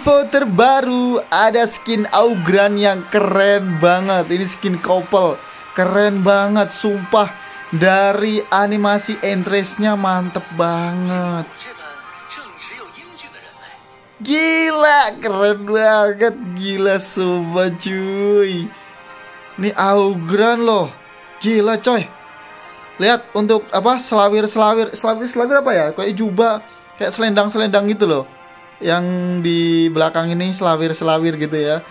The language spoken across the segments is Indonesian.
Info terbaru, ada skin Augran yang keren banget. Ini skin couple, keren banget, sumpah. Dari animasi entrance-nya mantep banget. Gila, keren banget, gila sumpah cuy. Ini Augran loh, gila coy. Lihat untuk apa, selawir apa ya? Kayak jubah, kayak selendang gitu loh. Yang di belakang ini selawir gitu ya.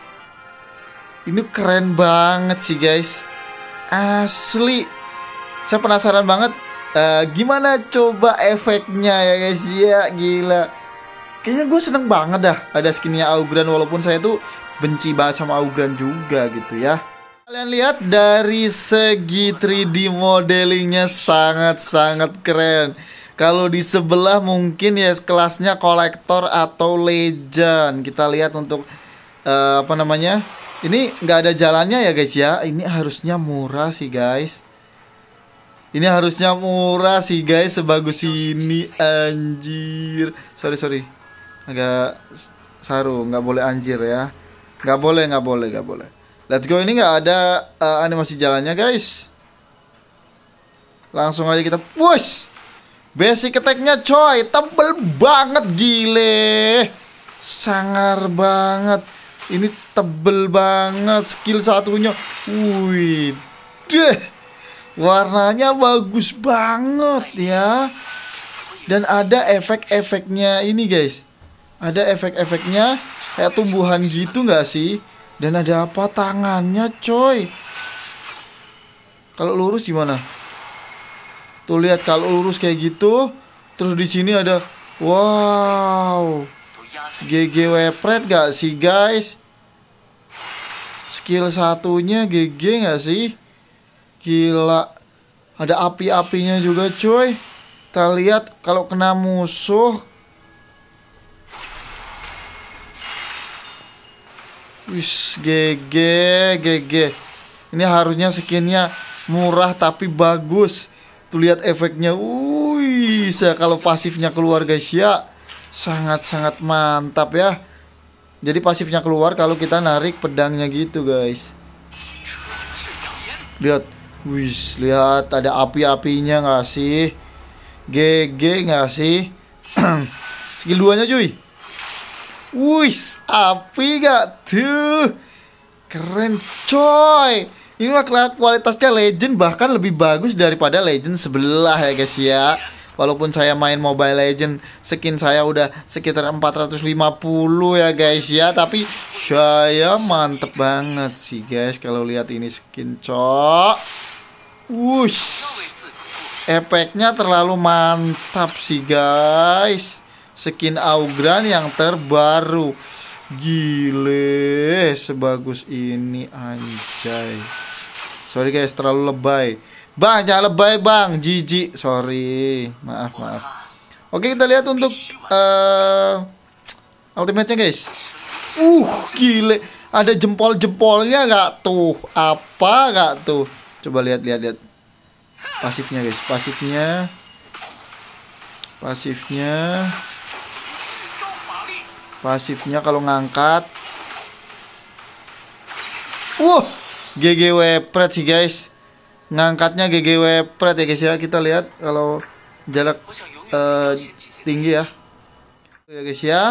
Ini keren banget sih guys, asli. Saya penasaran banget gimana coba efeknya ya guys. Ya gila, kayaknya gue seneng banget dah ada skinnya Augran. Walaupun saya tuh benci banget sama Augran juga gitu ya. Kalian lihat dari segi 3D modelingnya sangat-sangat keren. Kalau di sebelah mungkin ya kelasnya kolektor atau legend. Kita lihat untuk apa namanya? Ini nggak ada jalannya ya guys ya. Ini harusnya murah sih guys. Ini harusnya murah sih guys. Sebagus ini anjir. Sorry. Agak saru. Nggak boleh anjir ya. Nggak boleh. Let's go. Ini nggak ada animasi jalannya guys. Langsung aja kita push. Basic attack-nya coy, tebel banget, gile. Sangar banget. Ini tebel banget. Skill satunya, wih deh, warnanya bagus banget ya. Dan ada efek-efeknya ini guys. Ada efek-efeknya kayak tumbuhan gitu nggak sih? Dan ada apa tangannya coy. Kalau lurus gimana? Tuh lihat, kalau lurus kayak gitu. Terus di sini ada, wow, GG Wepret gak sih guys? Skill satunya GG gak sih? Gila. Ada api-apinya juga coy. Kita lihat kalau kena musuh. Wis, GG. Ini harusnya skinnya murah tapi bagus. Tuh lihat efeknya, wih, kalau pasifnya keluar guys ya, sangat-sangat mantap ya. Jadi pasifnya keluar kalau kita narik pedangnya gitu guys. Lihat, wih, lihat ada api-apinya nggak sih? GG nggak sih? Skill 2-nya cuy. Wih, api gak tuh? Keren coy. Ini mah kualitasnya legend, bahkan lebih bagus daripada legend sebelah ya guys ya. Walaupun saya main Mobile Legend, skin saya udah sekitar 450 ya guys ya. Tapi saya mantep banget sih guys kalau lihat ini skin cok. Wush, efeknya terlalu mantap sih guys. Skin Augran yang terbaru, gile, sebagus ini anjay. Sorry guys, terlalu lebay. Bang, jangan lebay bang, jijik. Sorry, maaf. Oke, kita lihat untuk ultimate-nya guys. Gile. Ada jempol-jempolnya nggak tuh? Apa nggak tuh? Coba lihat. Pasifnya guys, pasifnya kalau ngangkat. GG Wepret sih guys. Ngangkatnya GG Wepret ya guys ya. Kita lihat kalau jarak tinggi ya. Ya guys ya.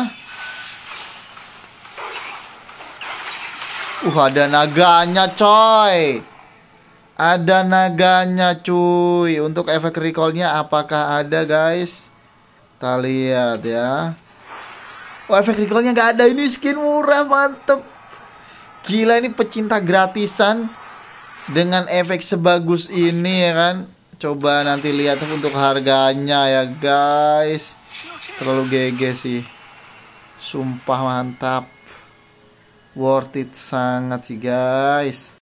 Ada naganya coy. Ada naganya cuy. Untuk efek recallnya apakah ada guys? Kita lihat ya. Efek recallnya nggak ada. Ini skin murah, mantep. Gila, ini pecinta gratisan dengan efek sebagus ini ya kan. Coba nanti lihat untuk harganya ya guys. Terlalu GG sih. Sumpah mantap. Worth it sangat sih guys.